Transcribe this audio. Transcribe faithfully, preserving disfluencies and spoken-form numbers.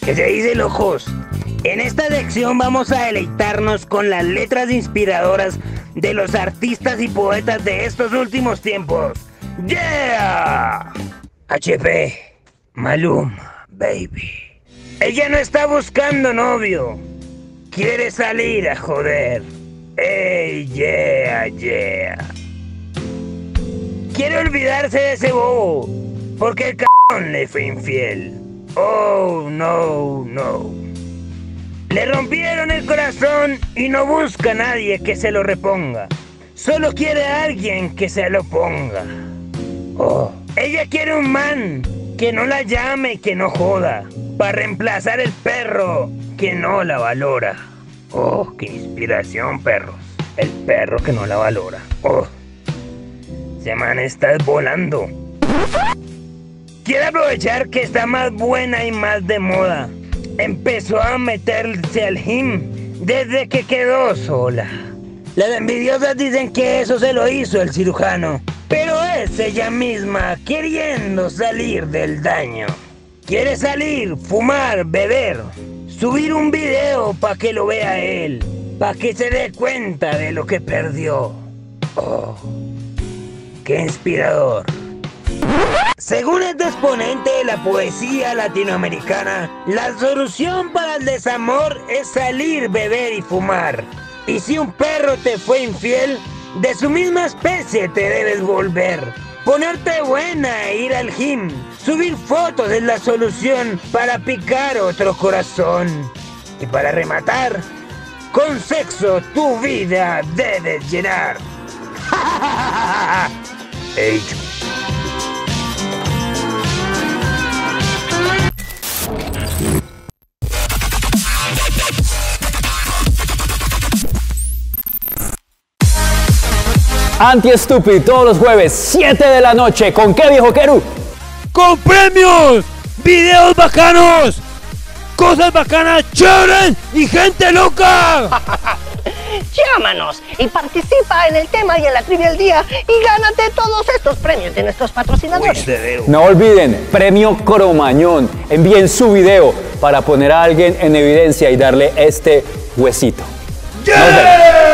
¿Qué se dice, locos? En esta sección vamos a deleitarnos con las letras inspiradoras de los artistas y poetas de estos últimos tiempos. ¡Yeah! H P, Maluma, baby. Ella no está buscando novio, quiere salir a joder. ¡Ey, yeah, yeah! Quiere olvidarse de ese bobo, porque el cabrón le fue infiel. Oh, no, no. Le rompieron el corazón y no busca a nadie que se lo reponga. Solo quiere a alguien que se lo ponga. Oh, ella quiere un man que no la llame y que no joda, para reemplazar el perro que no la valora. Oh, qué inspiración, perros. El perro que no la valora. Oh, ese man está volando. Quiere aprovechar que está más buena y más de moda. Empezó a meterse al gym desde que quedó sola. Las envidiosas dicen que eso se lo hizo el cirujano, pero es ella misma queriendo salir del daño. Quiere salir, fumar, beber, subir un video para que lo vea él, para que se dé cuenta de lo que perdió. Oh, qué inspirador. Según este exponente de la poesía latinoamericana, la solución para el desamor es salir, beber y fumar. Y si un perro te fue infiel, de su misma especie te debes volver. Ponerte buena e ir al gym, subir fotos es la solución para picar otro corazón. Y para rematar, con sexo tu vida debes llenar. Hecho. Anti-Stupid todos los jueves, siete de la noche. ¿Con qué, viejo Queru? ¡Con premios! ¡Videos bacanos! ¡Cosas bacanas, chéveres y gente loca! Llámanos y participa en el tema y en la trivia del día y gánate todos estos premios de nuestros patrocinadores. No olviden, premio Cromañón. Envíen su video para poner a alguien en evidencia y darle este huesito. ¡Yeah!